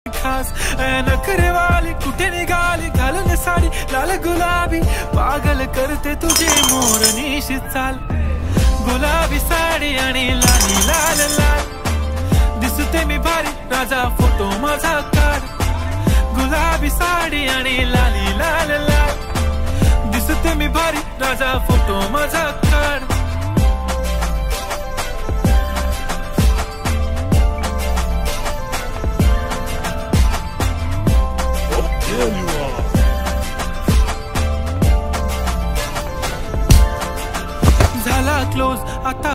खास नखरे वाली कुठे निघाली घालून साडी लाल गुलाबी पागल करते तुझे मोरनीशी चाल गुलाबी साडी आणि लाली लाल लाल दिसते मी भारी राजा फोटो माझा काढ गुलाबी साडी आणि लाली लाल लाल दिसते मी भारी राजा फोटो माझा